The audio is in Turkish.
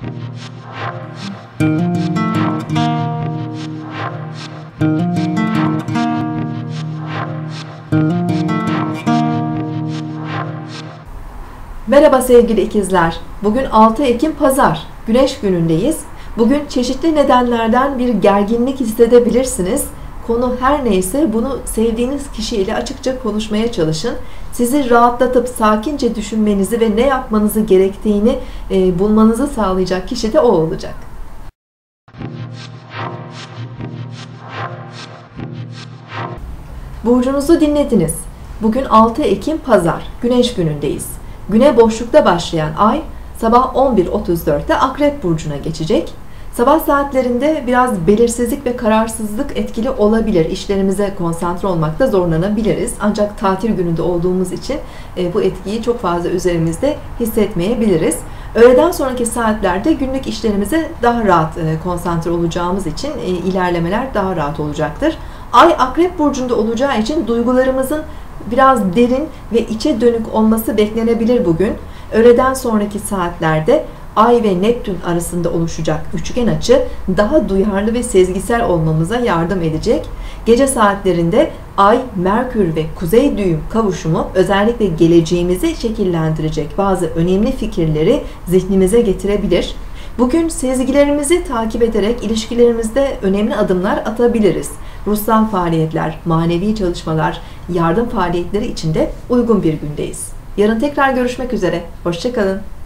Merhaba sevgili ikizler. Bugün 6 Ekim Pazar. Güneş günündeyiz. Bugün çeşitli nedenlerden bir gerginlik hissedebilirsiniz. Konu her neyse bunu sevdiğiniz kişiyle açıkça konuşmaya çalışın. Sizi rahatlatıp sakince düşünmenizi ve ne yapmanızı gerektiğini bulmanızı sağlayacak kişi de o olacak. Burcunuzu dinlediniz. Bugün 6 Ekim Pazar. Güneş günündeyiz. Güne boşlukta başlayan ay sabah 11.34'te Akrep Burcu'na geçecek. Sabah saatlerinde biraz belirsizlik ve kararsızlık etkili olabilir. İşlerimize konsantre olmakta zorlanabiliriz. Ancak tatil gününde olduğumuz için bu etkiyi çok fazla üzerimizde hissetmeyebiliriz. Öğleden sonraki saatlerde günlük işlerimize daha rahat konsantre olacağımız için ilerlemeler daha rahat olacaktır. Ay Akrep Burcu'nda olacağı için duygularımızın biraz derin ve içe dönük olması beklenebilir bugün. Öğleden sonraki saatlerde Ay ve Neptün arasında oluşacak üçgen açı daha duyarlı ve sezgisel olmamıza yardım edecek. Gece saatlerinde Ay, Merkür ve Kuzey düğüm kavuşumu özellikle geleceğimizi şekillendirecek bazı önemli fikirleri zihnimize getirebilir. Bugün sezgilerimizi takip ederek ilişkilerimizde önemli adımlar atabiliriz. Ruhsal faaliyetler, manevi çalışmalar, yardım faaliyetleri için de uygun bir gündeyiz. Yarın tekrar görüşmek üzere. Hoşça kalın.